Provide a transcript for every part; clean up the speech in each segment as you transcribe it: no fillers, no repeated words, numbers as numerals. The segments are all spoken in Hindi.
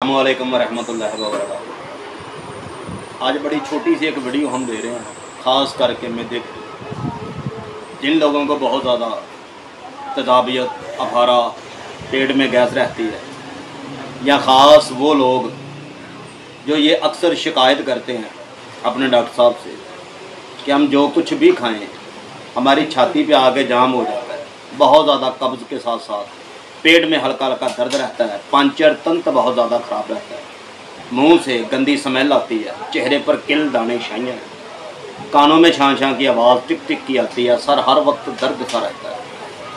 अस्सलामुअलैकुम वरहमतुल्लाहि वबरकातुहू। आज बड़ी छोटी सी एक वीडियो हम दे रहे हैं, ख़ास करके मैं देख जिन लोगों को बहुत ज़्यादा तेज़ाबियत, अफारा, पेट में गैस रहती है, या ख़ास वो लोग जो ये अक्सर शिकायत करते हैं अपने डॉक्टर साहब से कि हम जो कुछ भी खाएं हमारी छाती पे आगे जाम हो जाता है, बहुत ज़्यादा कब्ज़ के साथ साथ पेट में हल्का हल्का दर्द रहता है, पांचर तंत्र बहुत ज़्यादा ख़राब रहता है, मुंह से गंदी स्मेल आती है, चेहरे पर किल दाने छाइयाँ, कानों में छां छां की आवाज़ टिक टिक की आती है, सर हर वक्त दर्द सा रहता है,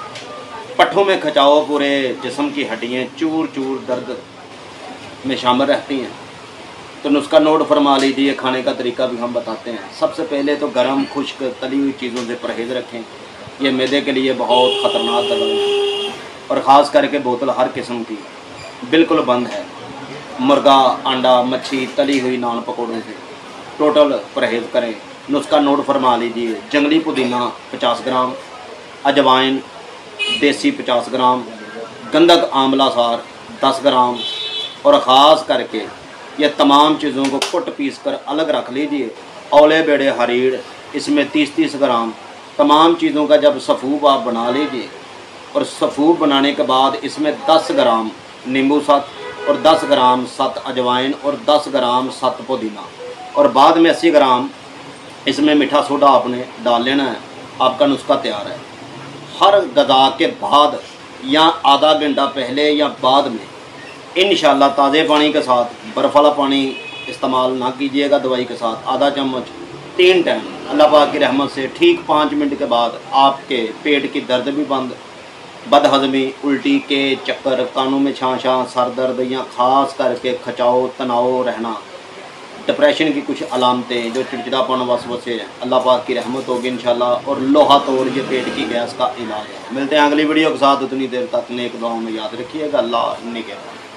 पट्ठों में खिंचाव, पूरे जिस्म की हड्डियाँ चूर चूर दर्द में शामिल रहती हैं। तो नुस्खा नोट फरमा लीजिए, खाने का तरीका भी हम बताते हैं। सबसे पहले तो गर्म खुश्क तली हुई चीज़ों से परहेज़ रखें, ये मैदे के लिए बहुत ख़तरनाक दवा है, और ख़ास करके बोतल हर किस्म की बिल्कुल बंद है। मुर्गा, अंडा, मच्छी, तली हुई नान पकौड़ों से टोटल परहेज़ करें। नुस्खा नोट फरमा लीजिए, जंगली पुदीना 50 ग्राम, अजवाइन देसी 50 ग्राम, गंधक आंवला सार 10 ग्राम, और ख़ास करके ये तमाम चीज़ों को कुट पीस कर अलग रख लीजिए। औले बेड़े हरीड़ इसमें 30-30 ग्राम, तमाम चीज़ों का जब सफ़ूब आप बना लीजिए, और सफ़ूब बनाने के बाद इसमें 10 ग्राम नींबू सत, और 10 ग्राम सत अजवाइन, और 10 ग्राम सत पुदीना, और बाद में 80 ग्राम इसमें मीठा सोडा आपने डाल लेना है। आपका नुस्खा तैयार है। हर गज़ा के बाद या आधा घंटा पहले या बाद में इंशाल्लाह ताज़े पानी के साथ, बर्फ़ वाला पानी इस्तेमाल ना कीजिएगा, दवाई के साथ आधा चम्मच 3 टाइम, अल्लाह पाक की रहमत से ठीक 5 मिनट के बाद आपके पेट की दर्द भी बंद, बदहज़मी, उल्टी के चक्कर, कानों में छां छां, सर दर्द, या ख़ास करके खचाव, तनाव रहना, डिप्रेशन की कुछ अलामतें, जो चिड़चिड़ापन वसवसे हैं, अल्लाह पाक की रहमत होगी इंशाल्लाह, और लोहा तोड़ ये पेट की गैस का इलाज है। मिलते हैं अगली वीडियो के साथ, उतनी देर तक नेक दुआओं में याद रखिएगा। अल्लाह निगहबान।